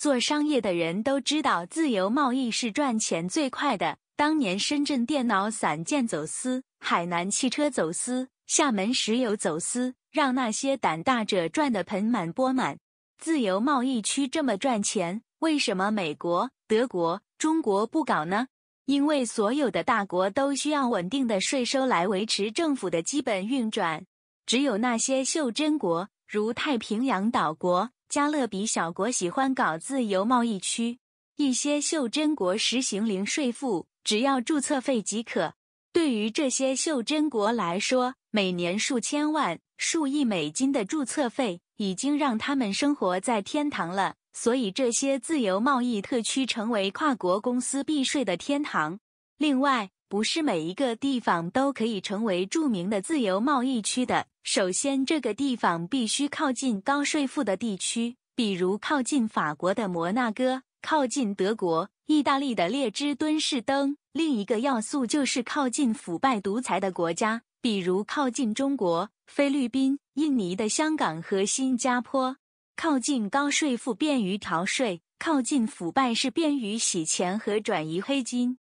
做商业的人都知道，自由贸易是赚钱最快的。当年深圳电脑散件走私，海南汽车走私，厦门石油走私，让那些胆大者赚得盆满钵满。自由贸易区这么赚钱，为什么美国、德国、中国不搞呢？因为所有的大国都需要稳定的税收来维持政府的基本运转。只有那些袖珍国，如太平洋岛国、加勒比小国喜欢搞自由贸易区。一些袖珍国实行零税负，只要注册费即可。对于这些袖珍国来说，每年数千万、数亿美金的注册费已经让他们生活在天堂了，所以这些自由贸易特区成为跨国公司避税的天堂。另外，不是每一个地方都可以成为著名的自由贸易区的。首先，这个地方必须靠近高税负的地区，比如靠近法国的摩纳哥，靠近德国、意大利的列支敦士登。另一个要素就是靠近腐败独裁的国家，比如靠近中国、菲律宾、印尼的香港和新加坡。靠近高税负便于逃税，靠近腐败是便于洗钱和转移黑金。